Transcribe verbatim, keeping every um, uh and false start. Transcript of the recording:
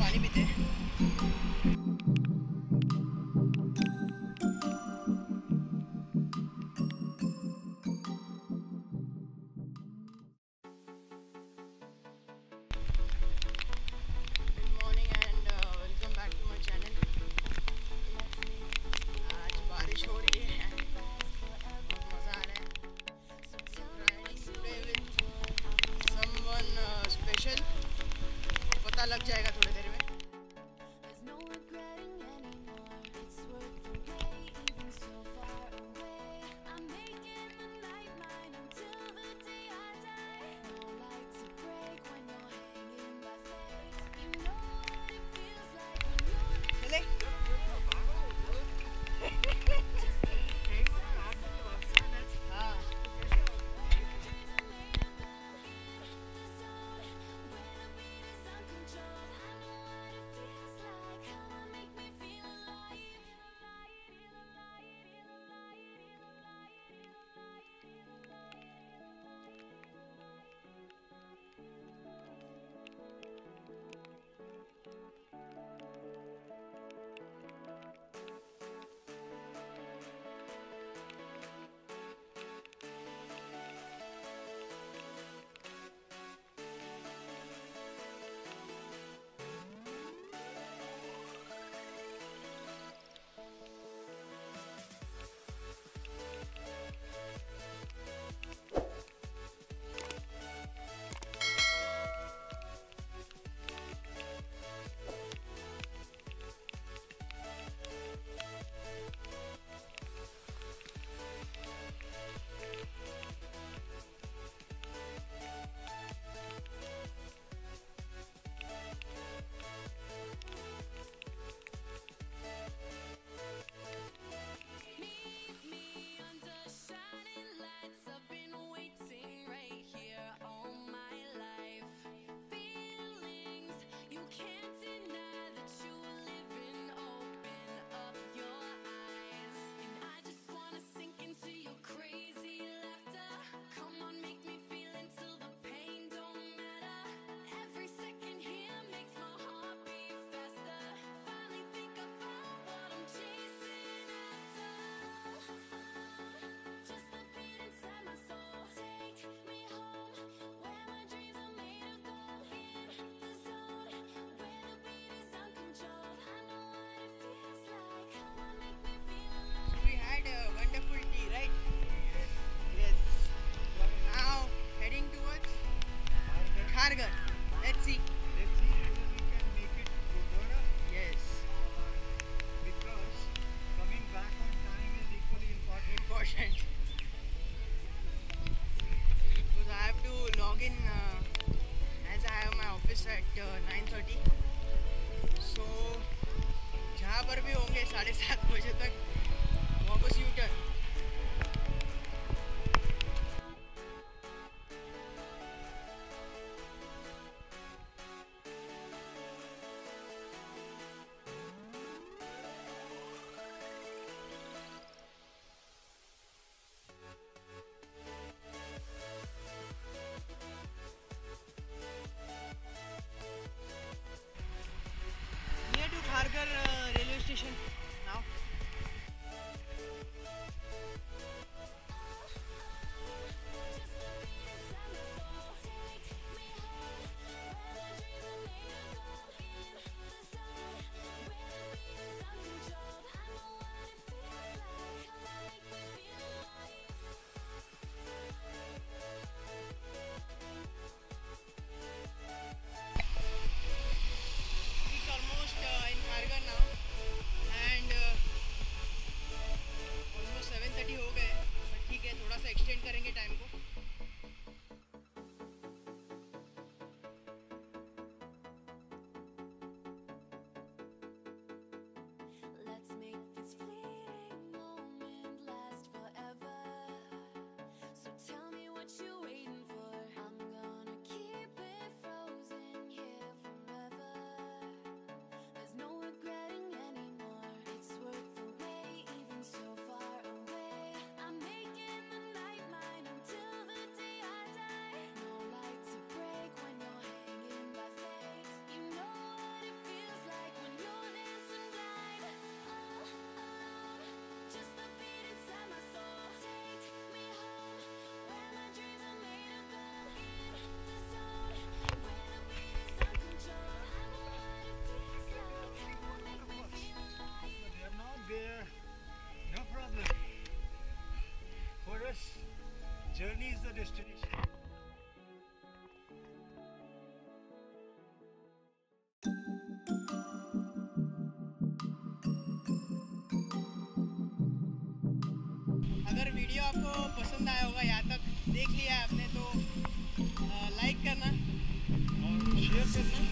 पानी पीते हैं। Good morning and welcome back to my channel. आज बारिश हो रही है, मज़ा आ रहा है। Riding today with someone special, पता लग जाएगा थोड़ी देर में। Kharghar. Let's see. Let's see whether we can make it to Kharghar. Yes. Because coming back on time is equally important. Important. Because I have to log in uh, as I have my office at uh, nine thirty. So जहाँ पर भी होंगे साढ़े सात बजे तक वापस U turn. Kharghar uh, railway station now. आया होगा, यहाँ तक देख लिया है आपने तो लाइक करना और शेयर करना